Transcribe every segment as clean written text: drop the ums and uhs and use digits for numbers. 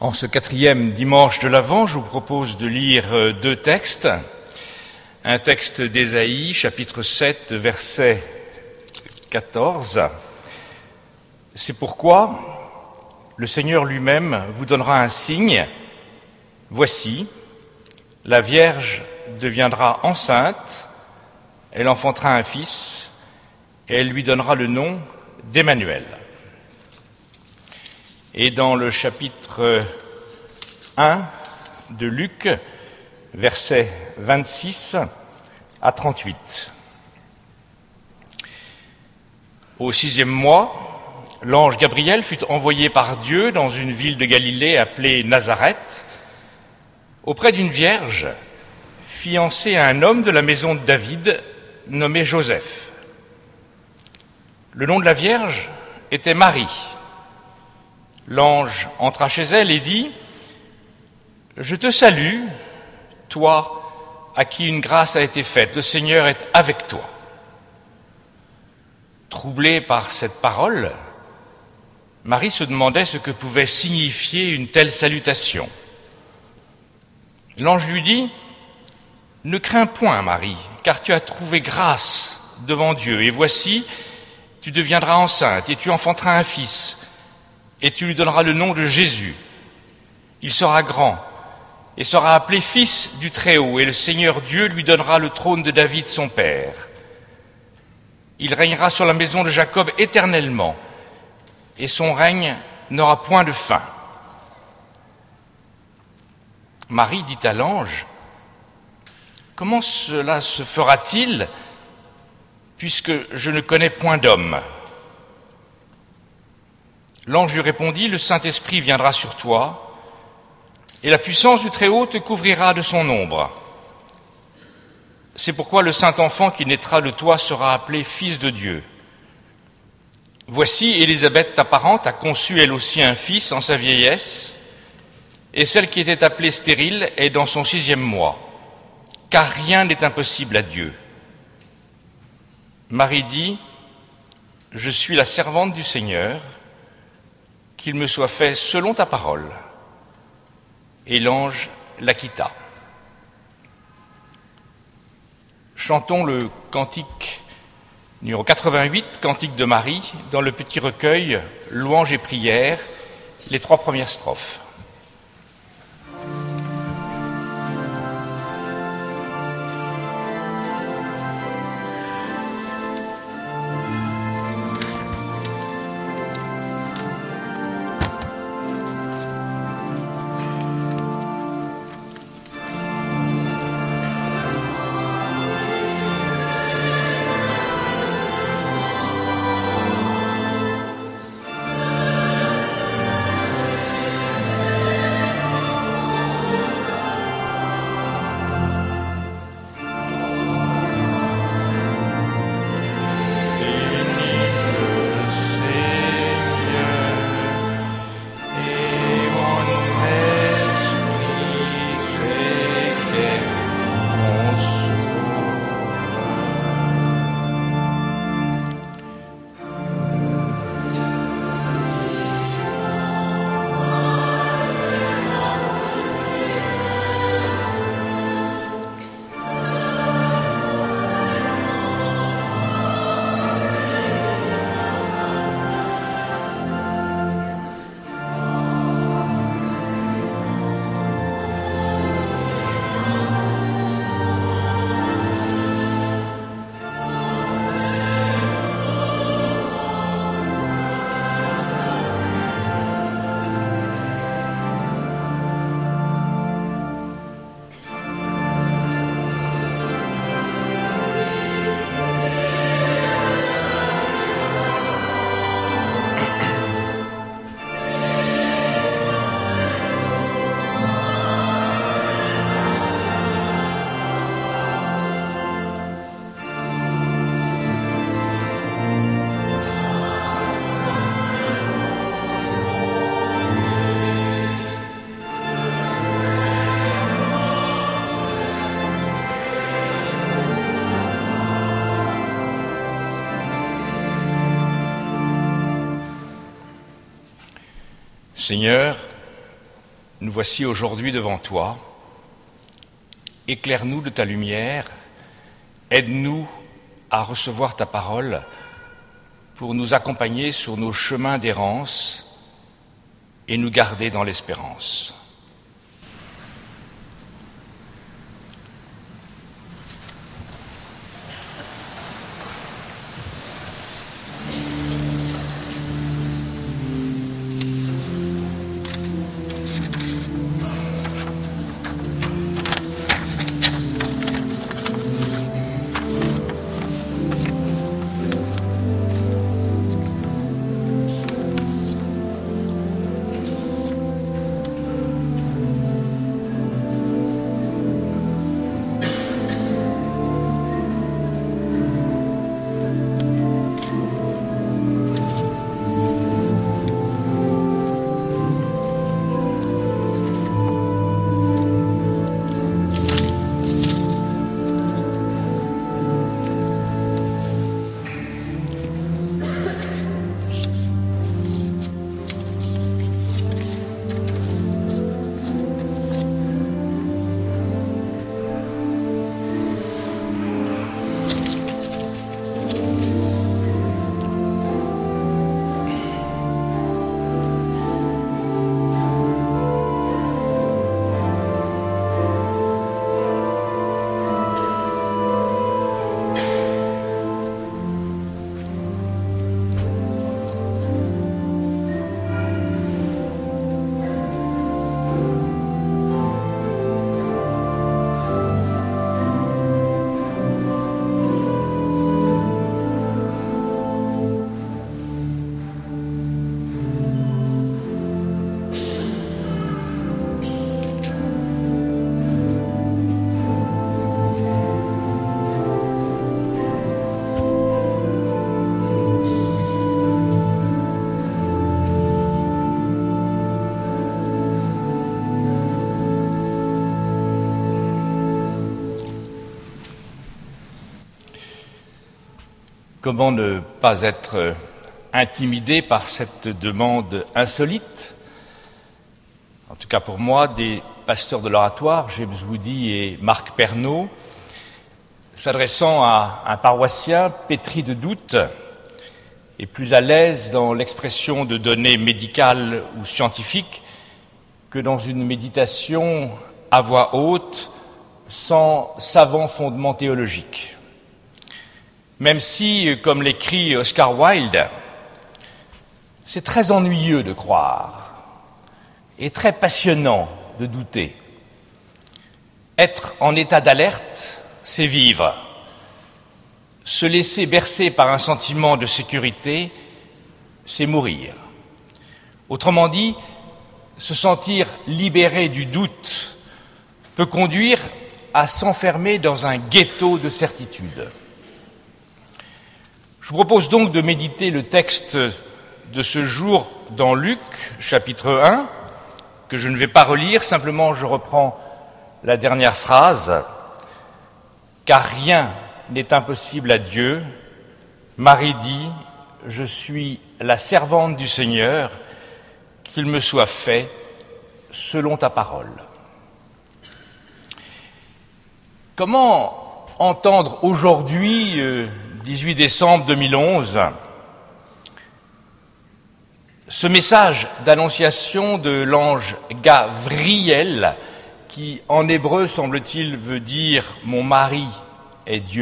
En ce quatrième dimanche de l'Avent, je vous propose de lire deux textes. Un texte d'Ésaïe, chapitre 7, verset 14. C'est pourquoi le Seigneur lui-même vous donnera un signe. Voici, la Vierge deviendra enceinte, elle enfantera un fils, et elle lui donnera le nom d'Emmanuel. Et dans le chapitre 1 de Luc, versets 26 à 38. Au 6e mois, l'ange Gabriel fut envoyé par Dieu dans une ville de Galilée appelée Nazareth, auprès d'une vierge fiancée à un homme de la maison de David nommé Joseph. Le nom de la vierge était Marie. L'ange entra chez elle et dit : « Je te salue, toi à qui une grâce a été faite, le Seigneur est avec toi. » Troublée par cette parole, Marie se demandait ce que pouvait signifier une telle salutation. L'ange lui dit : « Ne crains point, Marie, car tu as trouvé grâce devant Dieu, et voici, tu deviendras enceinte, et tu enfanteras un fils, et tu lui donneras le nom de Jésus. Il sera grand, et sera appelé Fils du Très-Haut, et le Seigneur Dieu lui donnera le trône de David son père. Il régnera sur la maison de Jacob éternellement, et son règne n'aura point de fin. » Marie dit à l'ange : « Comment cela se fera-t-il, puisque je ne connais point d'homme ? » L'ange lui répondit : « Le Saint-Esprit viendra sur toi, et la puissance du Très-Haut te couvrira de son ombre. C'est pourquoi le Saint-Enfant qui naîtra de toi sera appelé Fils de Dieu. Voici, Élisabeth, ta parente, a conçu elle aussi un fils en sa vieillesse, et celle qui était appelée stérile est dans son 6e mois, car rien n'est impossible à Dieu. » Marie dit : « Je suis la servante du Seigneur, qu'il me soit fait selon ta parole. » Et l'ange la quitta. Chantons le cantique numéro 88, Cantique de Marie, dans le petit recueil Louanges et prières, les 3 premières strophes. Seigneur, nous voici aujourd'hui devant toi. Éclaire-nous de ta lumière, aide-nous à recevoir ta parole pour nous accompagner sur nos chemins d'errance et nous garder dans l'espérance. Comment ne pas être intimidé par cette demande insolite, en tout cas pour moi, des pasteurs de l'oratoire, James Woody et Marc Pernaut, s'adressant à un paroissien pétri de doutes et plus à l'aise dans l'expression de données médicales ou scientifiques que dans une méditation à voix haute sans savant fondement théologique. Même si, comme l'écrit Oscar Wilde, c'est très ennuyeux de croire et très passionnant de douter. Être en état d'alerte, c'est vivre. Se laisser bercer par un sentiment de sécurité, c'est mourir. Autrement dit, se sentir libéré du doute peut conduire à s'enfermer dans un ghetto de certitude. Je vous propose donc de méditer le texte de ce jour dans Luc, chapitre 1, que je ne vais pas relire, simplement je reprends la dernière phrase. « Car rien n'est impossible à Dieu. Marie dit, je suis la servante du Seigneur, qu'il me soit fait selon ta parole. » Comment entendre aujourd'hui, 18 décembre 2011, ce message d'annonciation de l'ange Gavriel, qui en hébreu, semble-t-il, veut dire « mon mari est Dieu »,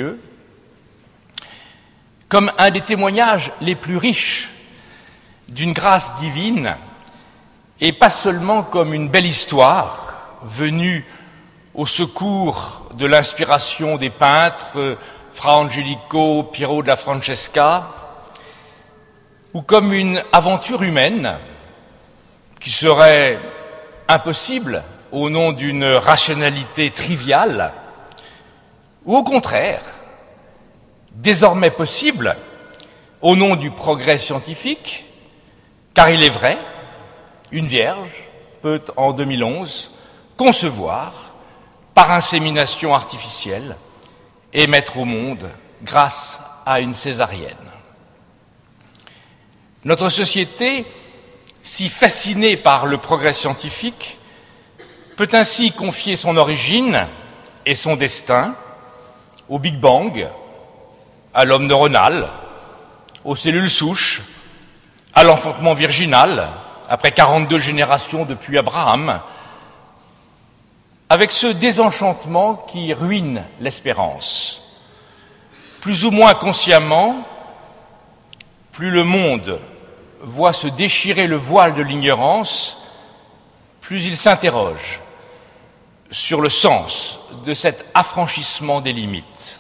comme un des témoignages les plus riches d'une grâce divine, et pas seulement comme une belle histoire venue au secours de l'inspiration des peintres Fra Angelico, Piero da Francesca, ou comme une aventure humaine qui serait impossible au nom d'une rationalité triviale, ou au contraire, désormais possible au nom du progrès scientifique, car il est vrai, une vierge peut en 2011 concevoir par insémination artificielle et mettre au monde grâce à une césarienne. Notre société, si fascinée par le progrès scientifique, peut ainsi confier son origine et son destin au Big Bang, à l'homme neuronal, aux cellules souches, à l'enfantement virginal, après 42 générations depuis Abraham, avec ce désenchantement qui ruine l'espérance. Plus ou moins consciemment, plus le monde voit se déchirer le voile de l'ignorance, plus il s'interroge sur le sens de cet affranchissement des limites.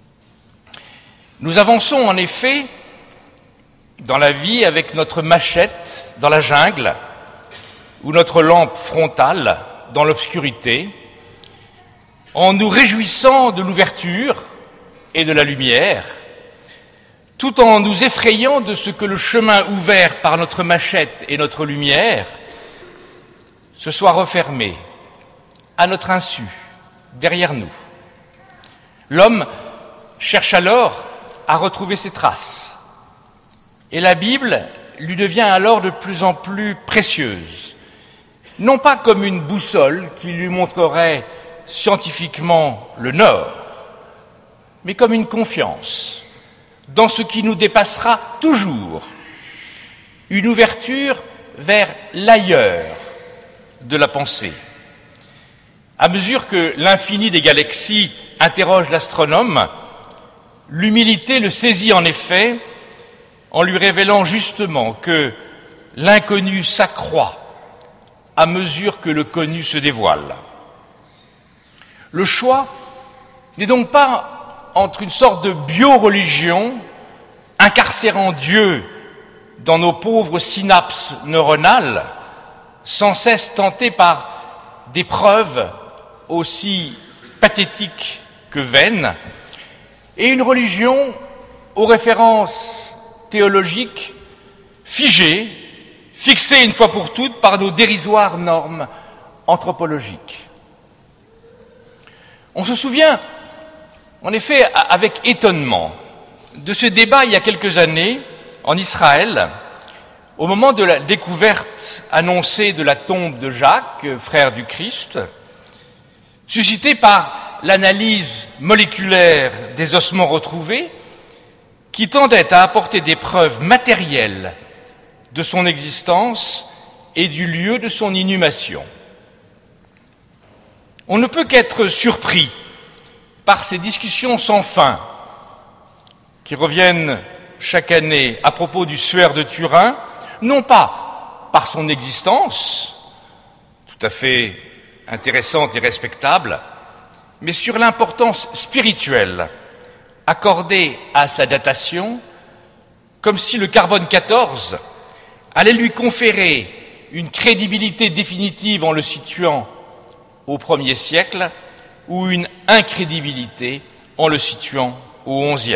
Nous avançons en effet dans la vie avec notre machette dans la jungle ou notre lampe frontale dans l'obscurité, en nous réjouissant de l'ouverture et de la lumière, tout en nous effrayant de ce que le chemin ouvert par notre machette et notre lumière se soit refermé à notre insu, derrière nous. L'homme cherche alors à retrouver ses traces, et la Bible lui devient alors de plus en plus précieuse, non pas comme une boussole qui lui montrerait scientifiquement le nord, mais comme une confiance dans ce qui nous dépassera toujours, une ouverture vers l'ailleurs de la pensée. À mesure que l'infini des galaxies interroge l'astronome, l'humilité le saisit en effet en lui révélant justement que l'inconnu s'accroît à mesure que le connu se dévoile. Le choix n'est donc pas entre une sorte de bio-religion incarcérant Dieu dans nos pauvres synapses neuronales, sans cesse tentées par des preuves aussi pathétiques que vaines, et une religion aux références théologiques figées, fixées une fois pour toutes par nos dérisoires normes anthropologiques. On se souvient, en effet, avec étonnement, de ce débat il y a quelques années en Israël, au moment de la découverte annoncée de la tombe de Jacques, frère du Christ, suscitée par l'analyse moléculaire des ossements retrouvés, qui tendait à apporter des preuves matérielles de son existence et du lieu de son inhumation. On ne peut qu'être surpris par ces discussions sans fin qui reviennent chaque année à propos du suaire de Turin, non pas par son existence, tout à fait intéressante et respectable, mais sur l'importance spirituelle accordée à sa datation, comme si le carbone 14 allait lui conférer une crédibilité définitive en le situant au 1er siècle ou une incrédibilité en le situant au XIe.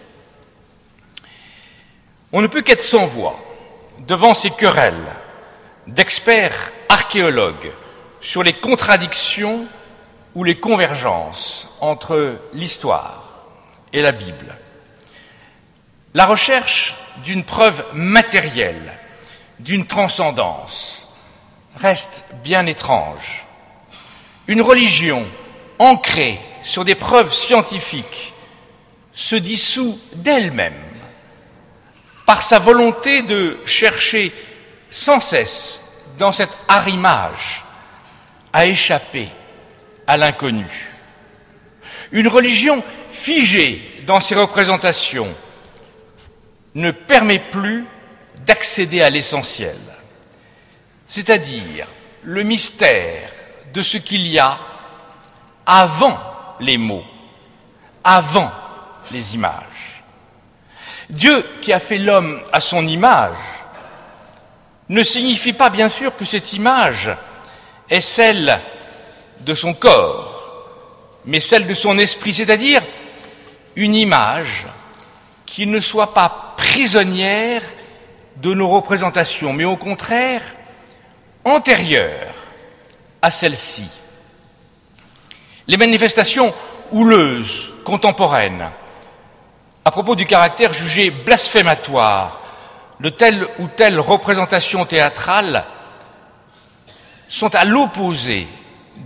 On ne peut qu'être sans voix devant ces querelles d'experts archéologues sur les contradictions ou les convergences entre l'histoire et la Bible. La recherche d'une preuve matérielle, d'une transcendance, reste bien étrange. Une religion ancrée sur des preuves scientifiques se dissout d'elle-même par sa volonté de chercher sans cesse dans cet arrimage à échapper à l'inconnu. Une religion figée dans ses représentations ne permet plus d'accéder à l'essentiel, c'est-à-dire le mystère de ce qu'il y a avant les mots, avant les images. Dieu qui a fait l'homme à son image ne signifie pas bien sûr que cette image est celle de son corps, mais celle de son esprit, c'est-à-dire une image qui ne soit pas prisonnière de nos représentations, mais au contraire antérieure à celle-ci. Les manifestations houleuses, contemporaines, à propos du caractère jugé blasphématoire de telle ou telle représentation théâtrale, sont à l'opposé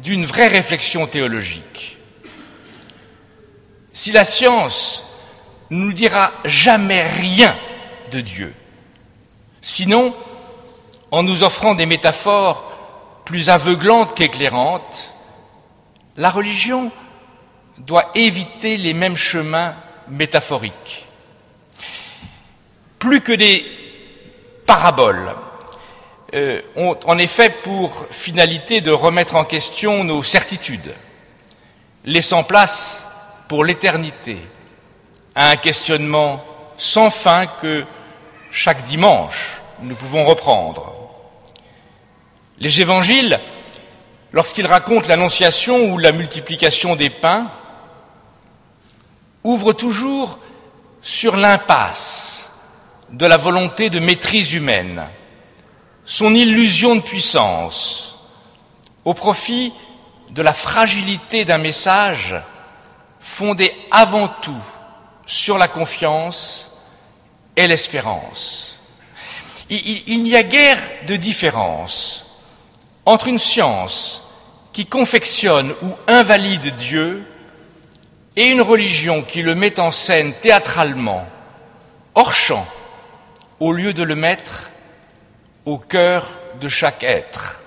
d'une vraie réflexion théologique. Si la science ne nous dira jamais rien de Dieu, sinon, en nous offrant des métaphores plus aveuglantes qu'éclairantes, la religion doit éviter les mêmes chemins métaphoriques. Plus que des paraboles ont en effet pour finalité de remettre en question nos certitudes, laissant place pour l'éternité à un questionnement sans fin que chaque dimanche nous pouvons reprendre. Les évangiles, lorsqu'ils racontent l'annonciation ou la multiplication des pains, ouvrent toujours sur l'impasse de la volonté de maîtrise humaine, son illusion de puissance, au profit de la fragilité d'un message fondé avant tout sur la confiance et l'espérance. Il n'y a guère de différence entre une science qui confectionne ou invalide Dieu et une religion qui le met en scène théâtralement, hors champ, au lieu de le mettre au cœur de chaque être.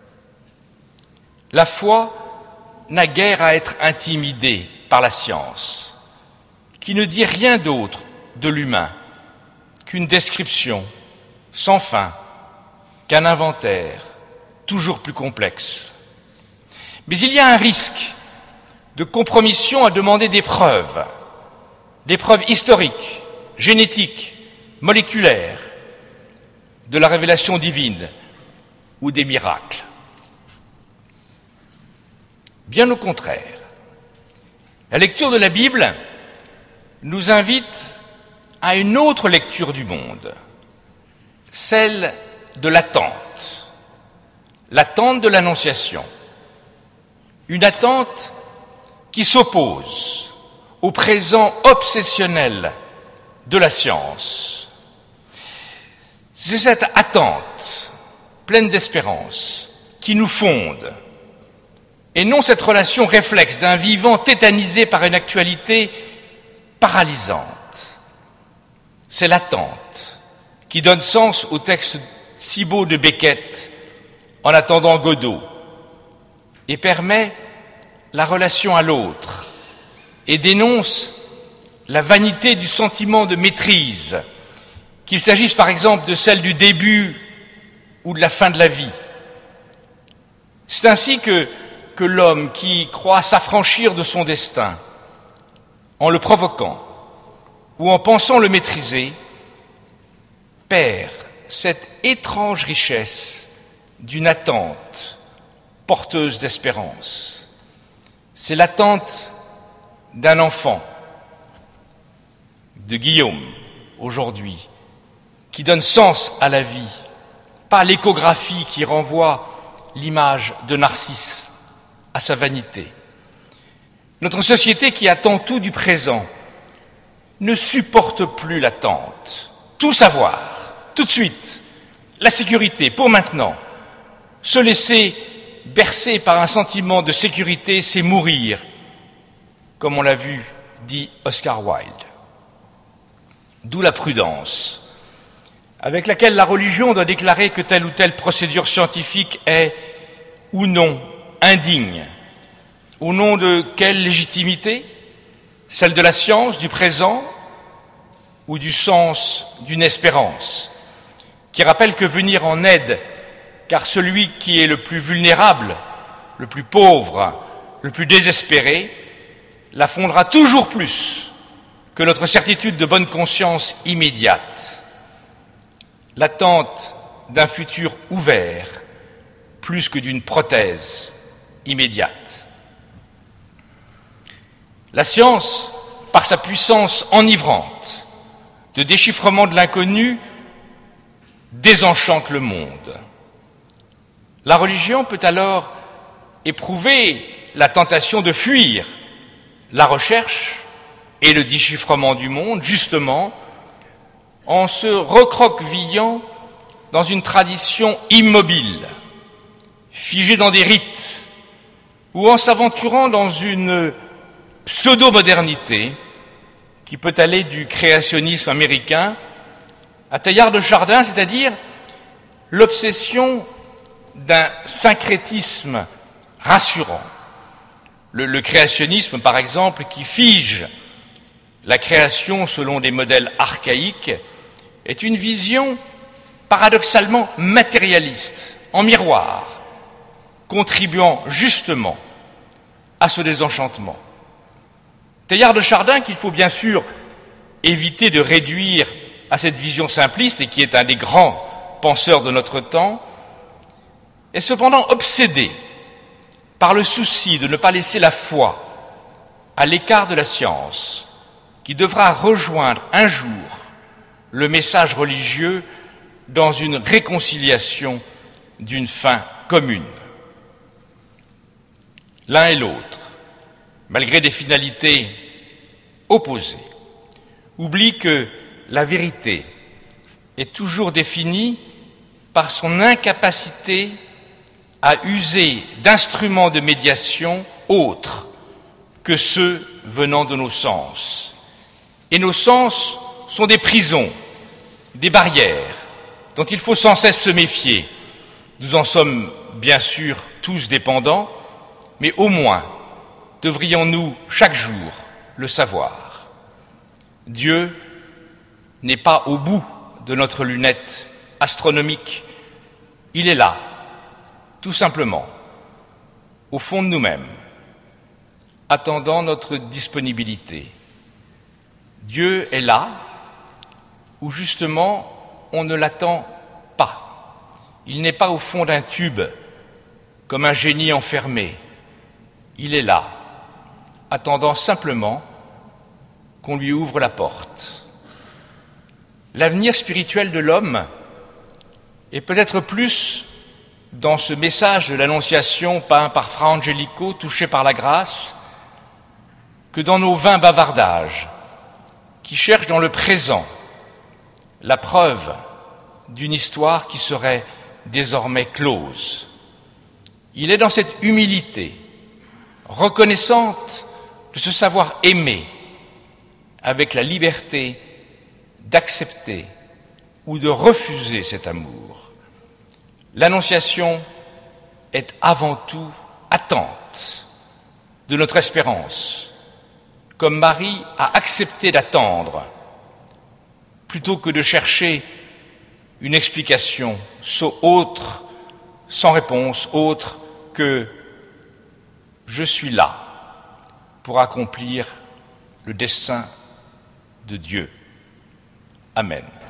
La foi n'a guère à être intimidée par la science, qui ne dit rien d'autre de l'humain qu'une description sans fin, qu'un inventaire toujours plus complexe. Mais il y a un risque de compromission à demander des preuves historiques, génétiques, moléculaires, de la révélation divine ou des miracles. Bien au contraire, la lecture de la Bible nous invite à une autre lecture du monde, celle de l'attente de l'Annonciation, une attente qui s'oppose au présent obsessionnel de la science. C'est cette attente pleine d'espérance qui nous fonde, et non cette relation réflexe d'un vivant tétanisé par une actualité paralysante. C'est l'attente qui donne sens au texte si beau de Beckett, En attendant Godot, et permet la relation à l'autre, et dénonce la vanité du sentiment de maîtrise, qu'il s'agisse par exemple de celle du début ou de la fin de la vie. C'est ainsi que l'homme qui croit s'affranchir de son destin, en le provoquant ou en pensant le maîtriser, perd cette étrange richesse d'une attente porteuse d'espérance. C'est l'attente d'un enfant, de Guillaume, aujourd'hui, qui donne sens à la vie, pas l'échographie qui renvoie l'image de Narcisse à sa vanité. Notre société qui attend tout du présent ne supporte plus l'attente. Tout savoir, tout de suite, la sécurité pour maintenant. Se laisser bercer par un sentiment de sécurité, c'est mourir, comme on l'a vu, dit Oscar Wilde. D'où la prudence avec laquelle la religion doit déclarer que telle ou telle procédure scientifique est ou non indigne. Au nom de quelle légitimité? Celle de la science, du présent, ou du sens d'une espérance, qui rappelle que venir en aide, car celui qui est le plus vulnérable, le plus pauvre, le plus désespéré, la fondera toujours plus que notre certitude de bonne conscience immédiate. L'attente d'un futur ouvert, plus que d'une prothèse immédiate. La science, par sa puissance enivrante de déchiffrement de l'inconnu, désenchante le monde. La religion peut alors éprouver la tentation de fuir la recherche et le déchiffrement du monde, justement, en se recroquevillant dans une tradition immobile, figée dans des rites ou en s'aventurant dans une pseudo-modernité qui peut aller du créationnisme américain à Teilhard de Chardin, c'est-à-dire l'obsession d'un syncrétisme rassurant. Le créationnisme, par exemple, qui fige la création selon des modèles archaïques, est une vision paradoxalement matérialiste, en miroir, contribuant justement à ce désenchantement. Teilhard de Chardin, qu'il faut bien sûr éviter de réduire à cette vision simpliste et qui est un des grands penseurs de notre temps, est cependant obsédé par le souci de ne pas laisser la foi à l'écart de la science, qui devra rejoindre un jour le message religieux dans une réconciliation d'une fin commune. L'un et l'autre, malgré des finalités opposées, oublient que la vérité est toujours définie par son incapacité à user d'instruments de médiation autres que ceux venant de nos sens. Et nos sens sont des prisons, des barrières dont il faut sans cesse se méfier. Nous en sommes bien sûr tous dépendants, mais au moins devrions-nous chaque jour le savoir. Dieu n'est pas au bout de notre lunette astronomique, il est là, tout simplement, au fond de nous-mêmes, attendant notre disponibilité. Dieu est là où justement on ne l'attend pas. Il n'est pas au fond d'un tube comme un génie enfermé. Il est là, attendant simplement qu'on lui ouvre la porte. L'avenir spirituel de l'homme est peut-être plus dans ce message de l'Annonciation peint par Fra Angelico, touché par la grâce, que dans nos vains bavardages qui cherchent dans le présent la preuve d'une histoire qui serait désormais close. Il est dans cette humilité, reconnaissante de se savoir aimer, avec la liberté d'accepter ou de refuser cet amour. L'Annonciation est avant tout attente de notre espérance, comme Marie a accepté d'attendre, plutôt que de chercher une explication autre, sans réponse, autre que « je suis là pour accomplir le dessein de Dieu ». Amen.